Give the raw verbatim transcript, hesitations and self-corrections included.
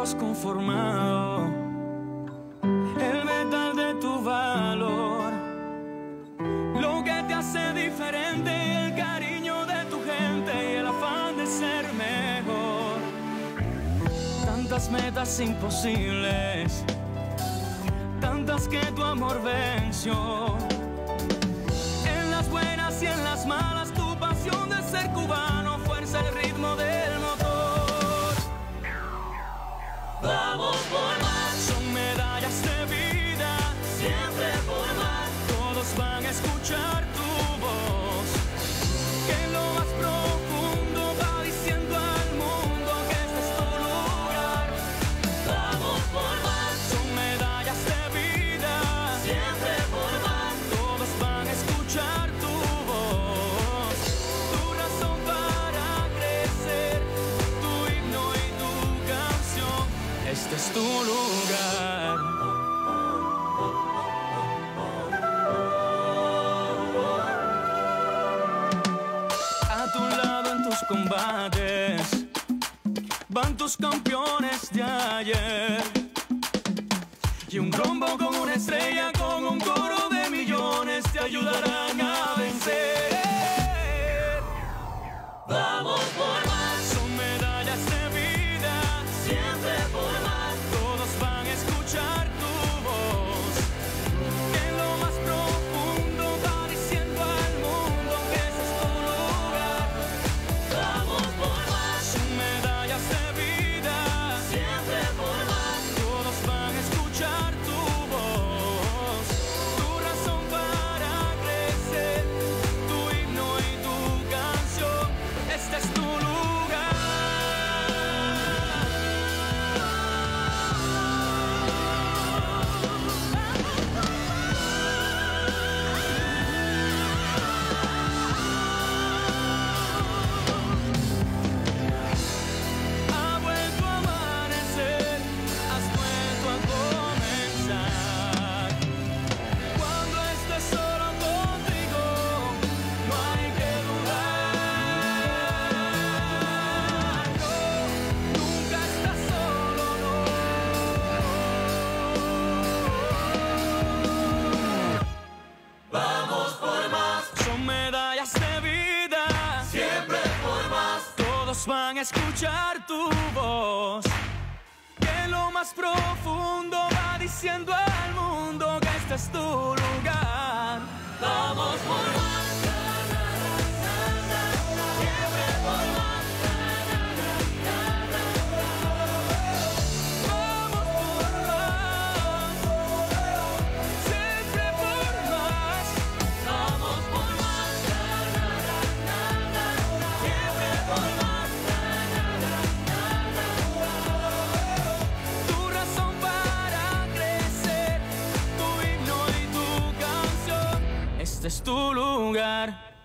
has conformado el metal de tu valor, lo que te hace diferente, el cariño de tu gente y el afán de ser mejor. Tantas metas imposibles, tantas que tu amor venció. En las buenas y en las malas, tu pasión de ser cubano fuerza el ritmo del motor. Vamos por más, son medallas de vida, siempre por más. Todos van a escuchar tu voz, que en lo más profundo va diciendo al mundo que este es tu lugar. Vamos por más, son medallas de vida, siempre por más. Todos van a escuchar tu voz, tu razón para crecer, tu himno y tu canción. Este es tu lugar. A tu lado en tus combates van tus campeones de ayer, y un rombo con una estrella, con un coro de millones te ayudarán a vencer. Vamos por más, son medallas de vida, siempre por más. Todos van a escuchar tu voz, que en lo más profundo va diciendo al mundo que ese es tu lugar. Vamos por más, son medallas de vida, siempre por más. Todos van a escuchar tu voz, tu razón para crecer, tu himno y tu canción. Este es tu lugar. Ha vuelto a amanecer, has vuelto a comenzar. Cuando estés solo contigo, no hay que dudar. No, nunca estás solo, no. Vamos por más, son medallas de vida, siempre por más. Todos van a escuchar tu voz, que en lo más profundo va diciendo al mundo que este es tu lugar. Vamos por más, siempre por más. Vamos por más, siempre por más. Vamos por más, siempre por más. Tu razón para crecer, tu himno y tu canción. Este es tu lugar.